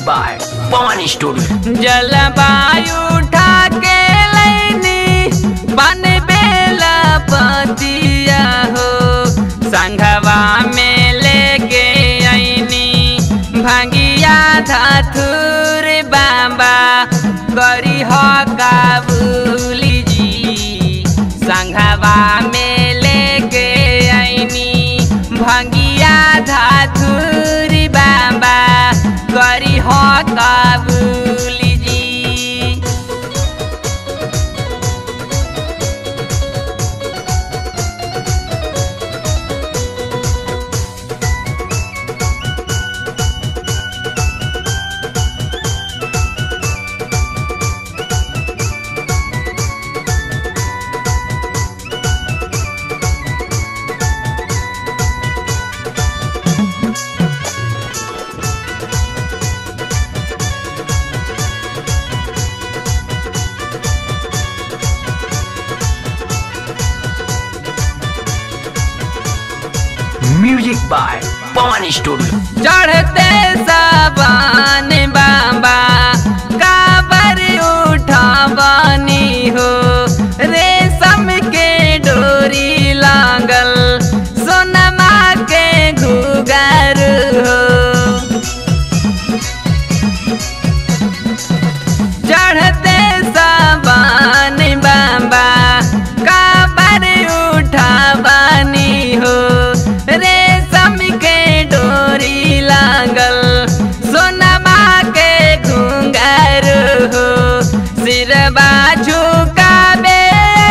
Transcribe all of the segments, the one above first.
by Pawan Studio। जलवायु उठा के लैनी बन बेला पतिया हो, संघवा में लेके आईनी भांगिया धाथुर बाबा करी हो काबुली जी। संघवा में लेके आईनी भांगिया धाथुर बाबा करी हो काबुली जी। Music by Pawan Studio। चढ़ते सावन बाबा काबर उठावानी हो, रेशम के डोरी लागल सोनमा के घुगर हो। चढ़ते सावन बाबा काबर उठावानी हो, रेशम के डोरी लागल सोनमा के घुंघर हो। सिरबा झुकाबे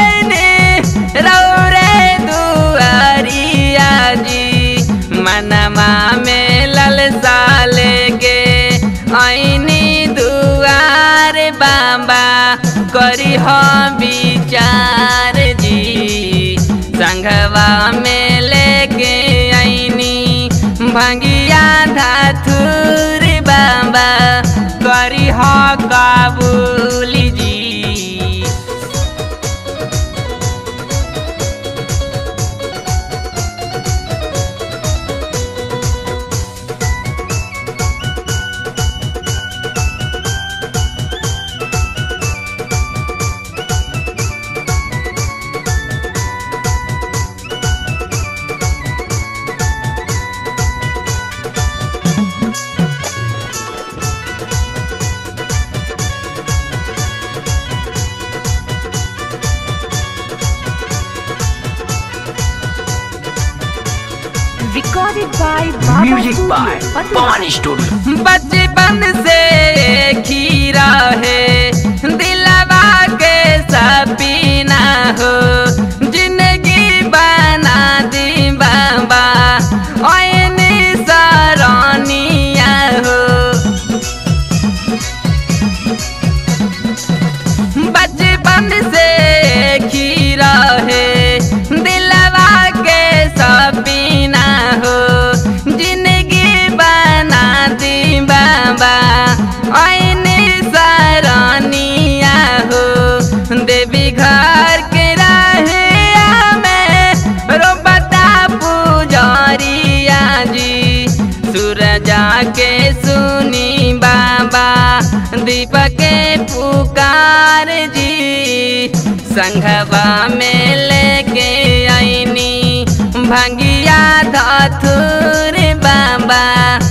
रौरे दुआरिया जी, मनमा में ललसा लेके आईनी दुआर बाबा करी हो विचार जी। संघवा में लेके आईनी भांगिया धाथुर बाबा करी हो काबुली जी। Recorded by Baba Music Studio, by Patna। Pawan Studio। बचपन से खीरा है दिलवा के सपना हो, जिंदगी बना दी बाबा ओइनी सरानिया हो। बचपन से खीरा है दिलवा के सपना हो, जिंदगी बना दी बाबा ओइनी सरानिया हो। देवी घर के रहे में रोबता पुजारिया जी, सूरजा के सुनी बाबा दीपक के पुकार जी। संघवा में लेके आईनी भांगिया धाथुर बाबा